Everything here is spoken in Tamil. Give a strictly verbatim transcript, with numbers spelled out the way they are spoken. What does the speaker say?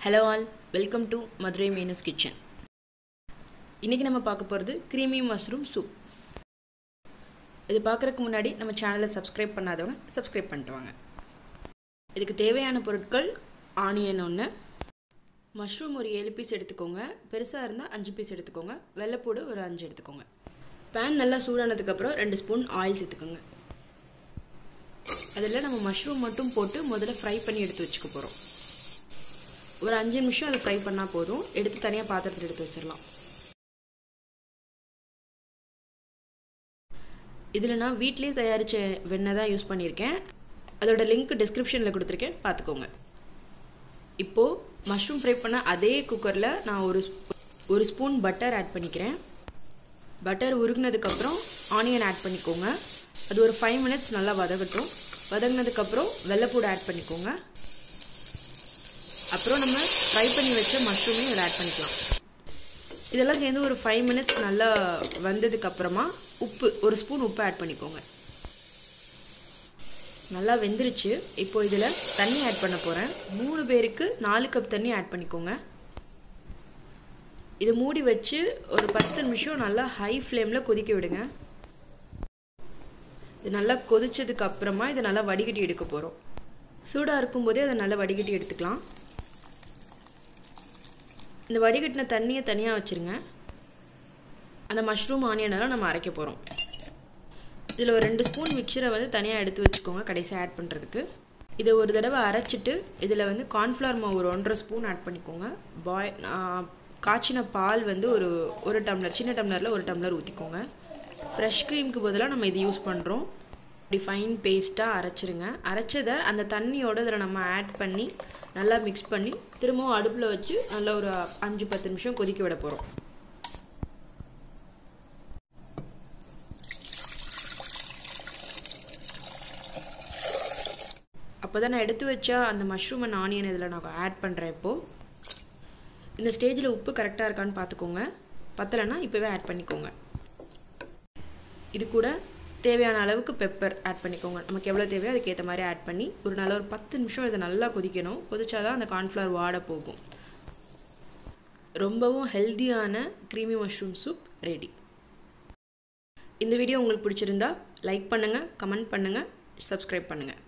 Hello all, welcome to Madurai Menu's Kitchen. இன்னைக்கு நம்ம பார்க்க போறது creamy mushroom soup. இது பார்க்கறதுக்கு முன்னாடி நம்ம சேனலை சப்ஸ்கிரைப் பண்ணாதவங்க சப்ஸ்கிரைப் பண்ணிட்டு வாங்க. இதுக்கு தேவையான பொருட்கள் ஆனியன் ஒன்று, மஷ்ரூம் ஒரு ஏழு பீஸ் எடுத்துக்கோங்க, பெருசா இருந்தா அஞ்சு பீஸ் எடுத்துக்கோங்க, வெள்ளைப்பூடு ஒரு அஞ்சு எடுத்துக்கோங்க. pan நல்லா சூடானதுக்கு அப்புறம் ரெண்டு ஸ்பூன் ஆயில் சேர்த்துக்கோங்க. அதில நம்ம மஷ்ரூம் மட்டும் போட்டு முதல்ல ஃப்ரை பண்ணி எடுத்து வச்சுக்க போறோம். ஒரு அஞ்சு நிமிஷம் அதை ஃப்ரை பண்ணா போதும். எடுத்து தனியா பாத்திரத்துல எடுத்து வச்சிரலாம். இதுல நான் வீட்லயே தயாரிச்ச வெண்ணெய் தான் யூஸ் பண்ணிருக்கேன். அதோட லிங்க் டிஸ்கிரிப்ஷன்ல கொடுத்திருக்கேன், பாத்துக்கோங்க. இப்போ மஷ்ரூம் ஃப்ரை பண்ண அதே குக்கர்ல நான் ஒரு ஒரு ஸ்பூன் பட்டர் ஆட் பண்ணிக்கிறேன். பட்டர் உருகுனதுக்கு அப்புறம் ஆனியன் ஆட் பண்ணிக்கோங்க. அது ஒரு ஃபைவ் மினிட்ஸ் நல்லா வதங்கட்டும். வதங்கினதுக்கு அப்புறம் வெள்ளைப்பூடு ஆட் பண்ணிக்கோங்க. அப்புறம் நம்ம ஃப்ரை பண்ணி வச்ச மஷ்ரூமையும் இதில் ஆட் பண்ணிக்கலாம். இதெல்லாம் சேர்ந்து ஒரு ஃபைவ் மினிட்ஸ் நல்லா வந்ததுக்கு அப்புறமா உப்பு ஒரு ஸ்பூன் உப்பு ஆட் பண்ணிக்கோங்க. நல்லா வெந்துருச்சு. இப்போ இதில் தண்ணி ஆட் பண்ண போகிறேன். மூணு பேருக்கு நாலு கப் தண்ணி ஆட் பண்ணிக்கோங்க. இதை மூடி வச்சு ஒரு பத்து நிமிஷம் நல்லா ஹை ஃப்ளேமில் கொதிக்க விடுங்க. இது நல்லா கொதிச்சதுக்கு அப்புறமா இதை நல்லா வடிகட்டி எடுக்க போகிறோம். சூடாக இருக்கும்போதே அதை நல்லா வடிகட்டி எடுத்துக்கலாம். இந்த வடிகட்டின தண்ணியை தனியாக வச்சுருங்க. அந்த மஷ்ரூம் ஆனியனெல்லாம் நம்ம அரைக்க போகிறோம். இதில் ஒரு ரெண்டு ஸ்பூன் மிக்சரை வந்து தனியாக எடுத்து வச்சுக்கோங்க கடைசியாக ஆட் பண்ணுறதுக்கு. இதை ஒரு தடவை அரைச்சிட்டு இதில் வந்து கார்ன்ஃப்ளவர் மாவு ஒரு ஒன்றரை ஸ்பூன் ஆட் பண்ணிக்கோங்க. பாய் காய்ச்சின பால் வந்து ஒரு ஒரு டம்ளர், சின்ன டம்ளரில் ஒரு டம்ளர் ஊற்றிக்கோங்க. ஃப்ரெஷ் க்ரீமுக்கு பதிலாக நம்ம இது யூஸ் பண்ணுறோம். இப்படி ஃபைன் பேஸ்ட்டாக அரைச்சிருங்க. அரைச்சதை அந்த தண்ணியோடு இதில் நம்ம ஆட் பண்ணி நல்லா மிக்ஸ் பண்ணி திரும்பவும் அடுப்பில் வச்சு நல்லா ஒரு அஞ்சு பத்து நிமிஷம் கொதிக்க விட போகிறோம். அப்போ தான் நான் எடுத்து வச்சா அந்த மஷ்ரூம் அண்ட் ஆனியன் இதில் நான் ஆட் பண்ணுறேன். இப்போது இந்த ஸ்டேஜில் உப்பு கரெக்டாக இருக்கான்னு பார்த்துக்கோங்க. பத்தலைன்னா இப்போவே ஆட் பண்ணிக்கோங்க. இது கூட தேவையான அளவுக்கு பெப்பர் ஆட் பண்ணிக்கோங்க. நமக்கு எவ்வளோ தேவையோ அதுக்கேற்ற மாதிரி ஆட் பண்ணி ஒரு நல்ல ஒரு பத்து நிமிஷம் இதை நல்லா கொதிக்கணும். கொதிச்சாதான் அந்த கார்ன்ஃப்ளவர் வாட போகும். ரொம்பவும் ஹெல்த்தியான க்ரீமி மஷ்ரூம் சூப் ரெடி. இந்த வீடியோ உங்களுக்கு பிடிச்சிருந்தா லைக் பண்ணுங்கள், கமெண்ட் பண்ணுங்கள், சப்ஸ்கிரைப் பண்ணுங்கள்.